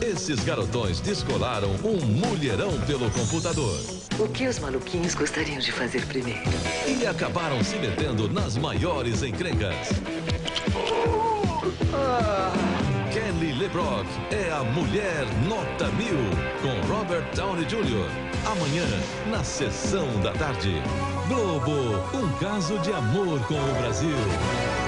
Esses garotões descolaram um mulherão pelo computador. O que os maluquinhos gostariam de fazer primeiro? E acabaram se metendo nas maiores encrencas. Kelly LeBrock é a Mulher Nota 1000, com Robert Downey Jr. Amanhã, na Sessão da Tarde. Globo, um caso de amor com o Brasil.